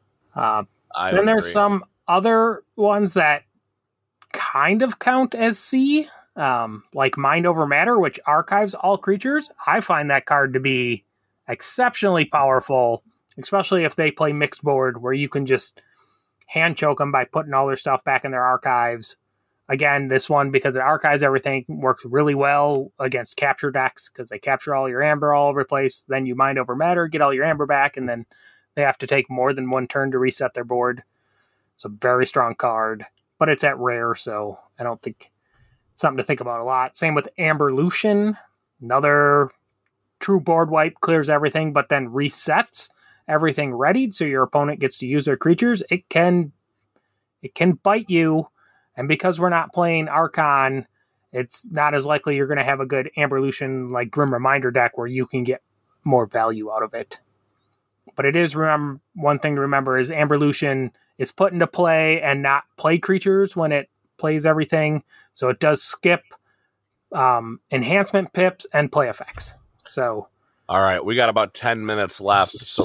Then there's some other ones that kind of count as C, like Mind Over Matter, which archives all creatures. I find that card to be exceptionally powerful, especially if they play mixed board, where you can just hand choke them by putting all their stuff back in their archives. Again, this one, because it archives everything, works really well against capture decks, because they capture all your amber all over the place. Then you Mind Over Matter, get all your amber back, and then they have to take more than one turn to reset their board. It's a very strong card, but it's at rare, so I don't think it's something to think about a lot. Same with Amber Lucian, another true board wipe, clears everything, but then resets everything readied, so your opponent gets to use their creatures. It can bite you, and because we're not playing Archon it's not as likely you're going to have a good Amberlution like Grim Reminder deck where you can get more value out of it. But it is one thing to remember is Amberlution is put into play and not play creatures when it plays everything. So it does skip enhancement pips and play effects. So all right, we got about 10 minutes left, so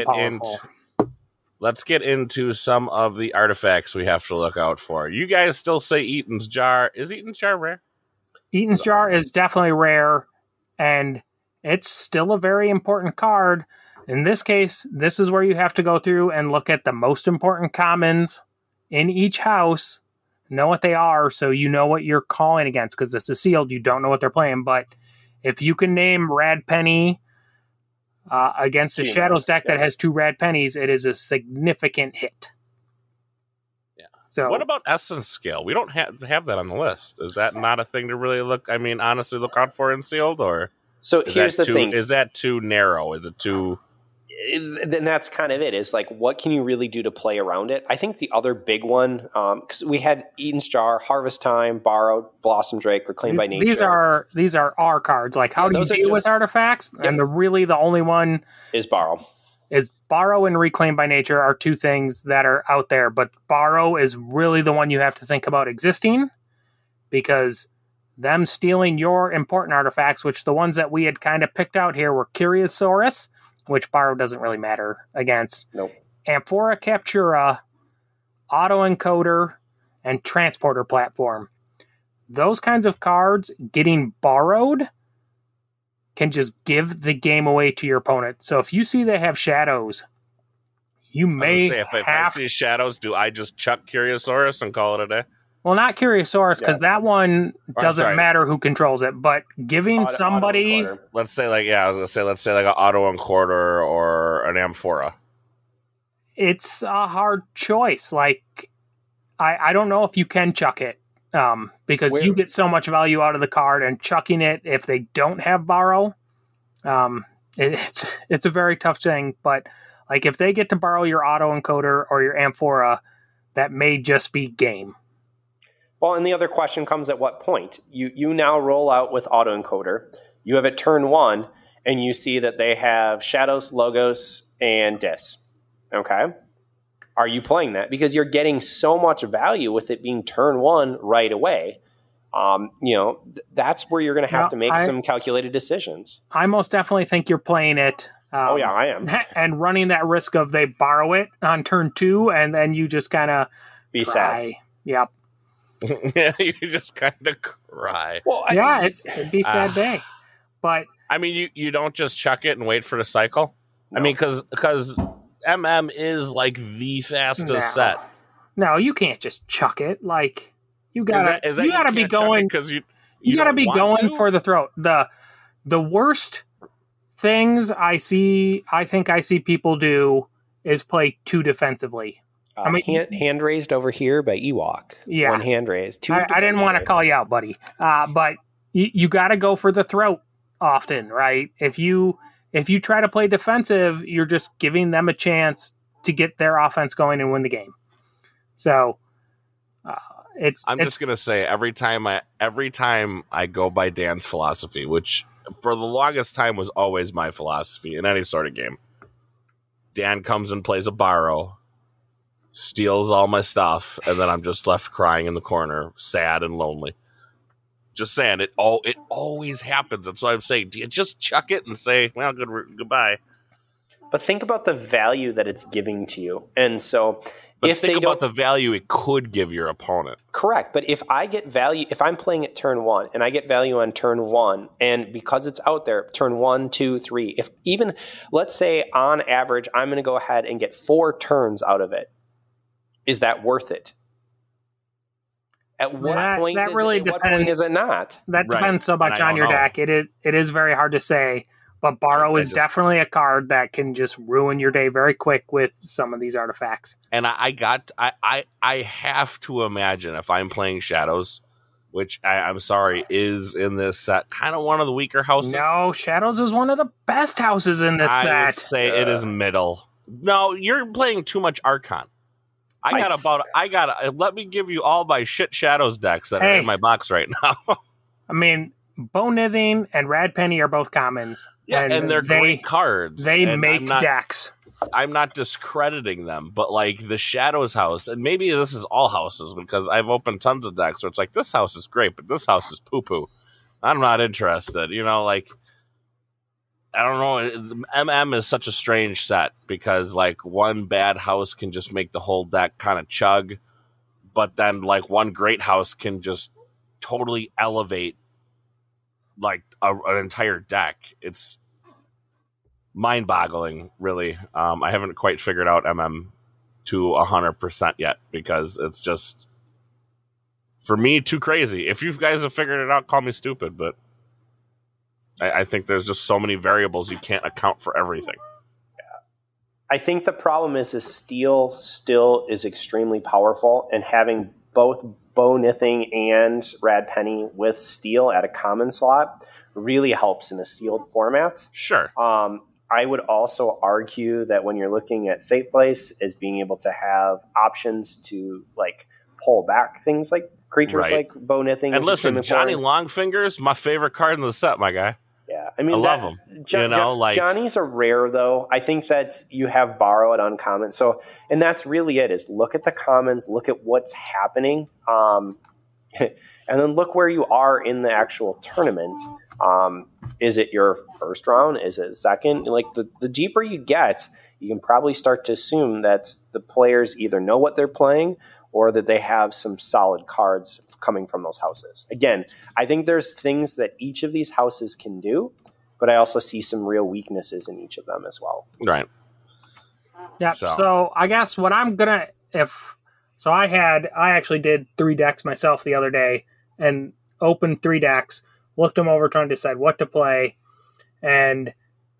let's get into some of the artifacts we have to look out for. You guys still say Eaton's Jar. Is Eaton's Jar rare? Eaton's Jar is definitely rare, and it's still a very important card. In this case, this is where you have to go through and look at the most important commons in each house, know what they are, so you know what you're calling against, because this is sealed, you don't know what they're playing. But if you can name Rad Penny against a Shadows deck that has 2 Rad Pennies, it is a significant hit. Yeah. So what about Essence Scale? We don't have that on the list. Is that not a thing to really honestly look out for in sealed? Or so here's the thing. Is that too narrow? Is it too... Then that's kind of it. Is like, what can you really do to play around it? I think the other big one, because we had Eaton's Jar, Harvest Time, Borrowed, Blossom Drake, Reclaimed by Nature. These are our cards. Like, how do you deal with artifacts? Yep. And the only one is Borrow. Borrow and Reclaimed by Nature are 2 things that are out there, but Borrow is really the one you have to think about existing, because them stealing your important artifacts, which the ones that we had kind of picked out here were Curiosaurus, which Borrow doesn't really matter against. Nope. Amphora Captura, Autoencoder, and Transporter Platform. Those kinds of cards getting borrowed can just give the game away to your opponent. So if you see they have shadows, you may if I see shadows, do I just chuck Curiosaurus and call it a day? Well, not Curiosaurus, because that one doesn't matter who controls it, but giving somebody... Let's say like an Autoencoder or an Amphora. It's a hard choice. Like, I don't know if you can chuck it, because you get so much value out of the card, and chucking it if they don't have Borrow, it's a very tough thing. But like, if they get to borrow your Autoencoder or your Amphora, that may just be game. Well, and the other question comes at what point? You now roll out with Autoencoder. You have it turn 1, and you see that they have Shadows, Logos, and Dis. Okay? Are you playing that? Because you're getting so much value with it being turn 1 right away. That's where you're going to have to make some calculated decisions. I most definitely think you're playing it. I am. And running that risk of they borrow it on turn 2, and then you just kind of be sad. Yep. Yeah, you just kind of cry. Well, it'd be a sad day. But I mean, you don't just chuck it and wait for the cycle. No. I mean, because MM is like the fastest set. No, you can't just chuck it. Like, you gotta be going because you gotta be going for the throat. The worst things I think I see people do is play 2 defensively. I mean, hand raised over here by Ewok. Yeah. 1 hand raised. 2 I didn't want to call you out, buddy. But you got to go for the throat often, right? If you try to play defensive, you're just giving them a chance to get their offense going and win the game. So I'm just gonna say every time I go by Dan's philosophy, which for the longest time was always my philosophy in any sort of game. Dan comes and plays a borrow, steals all my stuff, and then I'm just left crying in the corner, sad and lonely. Just saying, it always happens. That's why I'm saying, do you just chuck it and say, well, goodbye? But think about the value that it's giving to you. And so think about the value it could give your opponent. Correct. But if I get value, if I'm playing at turn 1 and I get value on turn 1, and because it's out there, turn 1, 2, 3, if even, let's say on average, I'm going to go ahead and get 4 turns out of it. Is that worth it? At what point is it not? That depends so much on your deck. It is very hard to say, but Borrow is definitely a card that can just ruin your day very quick with some of these artifacts. And I have to imagine if I'm playing Shadows, which I'm sorry is in this set kind of one of the weaker houses. No, Shadows is one of the best houses in this set. I would say it is middle. No, you're playing too much Archon. Let me give you all my shit Shadows decks that are in my box right now. I mean, Bonithing and Rad Penny are both commons. Yeah, and they're great cards. They make decks. I'm not discrediting them, but like the Shadows house, and maybe this is all houses because I've opened tons of decks where it's like, this house is great, but this house is poo-poo. I'm not interested. You know, like, I don't know. MM is such a strange set because like one bad house can just make the whole deck kind of chug, but then like one great house can just totally elevate like an entire deck. It's mind-boggling, really. I haven't quite figured out MM to 100% yet because it's just, for me, too crazy. If you guys have figured it out, call me stupid, but I think there's just so many variables you can't account for everything. I think the problem is steel still is extremely powerful, and having both Bonithing and Rad Penny with steel at a common slot really helps in a sealed format. Sure. I would also argue that when you're looking at safe place, is being able to have options to like pull back things like creatures like Bonithing. And listen, Johnny Longfingers, my favorite card in the set, my guy. Yeah, I mean, I love them. Johnny's are rare, though. I think that you have borrow at uncommon. So, and that's really it, is look at the commons, look at what's happening, and then look where you are in the actual tournament. Is it your first round? Is it second? Like the deeper you get, you can probably start to assume that the players either know what they're playing or that they have some solid cards coming from those houses. Again, I think there's things that each of these houses can do, but I also see some real weaknesses in each of them as well. Right. Yeah. So I guess what I'm gonna I actually did 3 decks myself the other day and opened 3 decks, looked them over, trying to decide what to play, and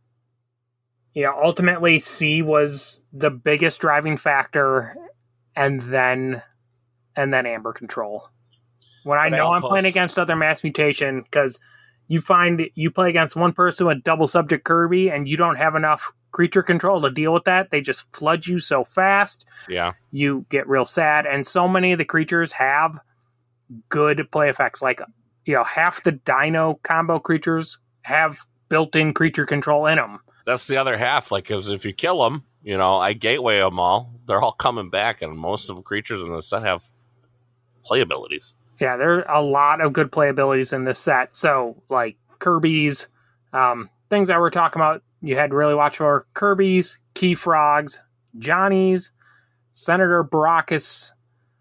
ultimately C was the biggest driving factor, and then Amber Control. When I know I'm playing against other Mass Mutation, because you find you play against one person with double subject Kirby and you don't have enough creature control to deal with that. They just flood you so fast. Yeah. You get real sad. And so many of the creatures have good play effects. Like, half the Dino combo creatures have built-in creature control in them. That's the other half. Like, if you kill them, I gateway them all. They're all coming back, and most of the creatures in the set have play abilities. Yeah, there are a lot of good play abilities in this set. So, like Kirby's, things that we're talking about, you had to really watch for: Kirby's, Key Frogs, Johnny's, Senator Baracus,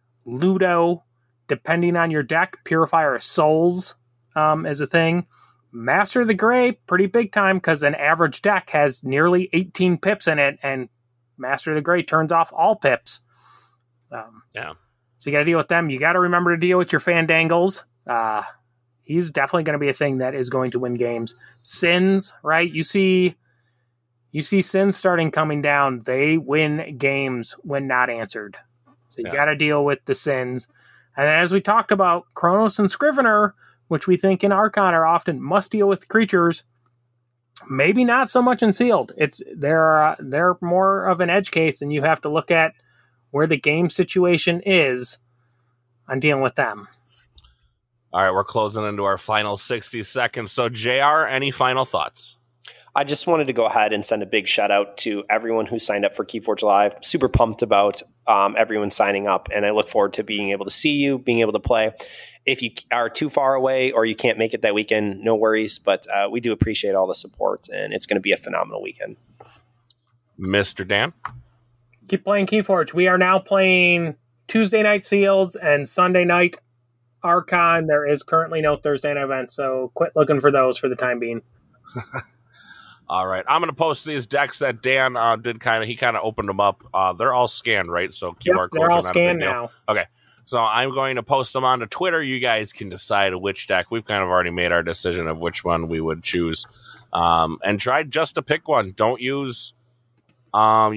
Ludo, depending on your deck, Purifier of Souls is a thing. Master of the Gray, pretty big time, because an average deck has nearly 18 pips in it, and Master of the Gray turns off all pips. Yeah. So you got to deal with them. You got to remember to deal with your Fandangles. He's definitely going to be a thing that is going to win games. Sins, right? You see Sins starting coming down. They win games when not answered. So you got to deal with the Sins. And then, as we talked about, Kronos and Scrivener, which we think in Archon are often must deal with creatures. Maybe not so much in Sealed. They're more of an edge case, and you have to look at where the game situation is on dealing with them. All right, we're closing into our final 60 seconds. So, JR, any final thoughts? I just wanted to go ahead and send a big shout out to everyone who signed up for KeyForge Live. Super pumped about everyone signing up, and I look forward to being able to see you, being able to play. If you are too far away or you can't make it that weekend, no worries, but we do appreciate all the support, and it's going to be a phenomenal weekend. Mr. Dan? Keep playing KeyForge. We are now playing Tuesday night Sealeds and Sunday night Archon. There is currently no Thursday night event, so quit looking for those for the time being. All right. I'm going to post these decks that Dan did he kind of opened them up. They're all scanned, right? So QR codes. They're all scanned now. Okay. So I'm going to post them onto Twitter. You guys can decide which deck. We've kind of already made our decision of which one we would choose. And try just to pick one. Don't use don't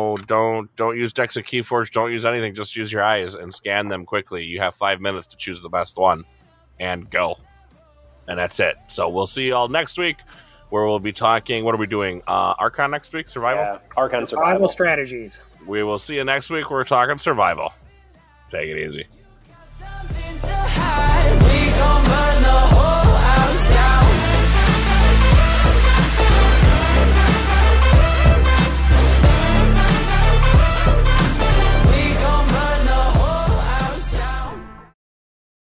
use decks of KeyForge. Don't use anything. Just use your eyes and scan them quickly. You have 5 minutes to choose the best one and go. And that's it. So we'll see you all next week, where we'll be talking. What are we doing? Archon next week? Survival? Yeah, Archon Survival strategies. We will see you next week. We're talking Survival. Take it easy. Something to hide. We gon' burn the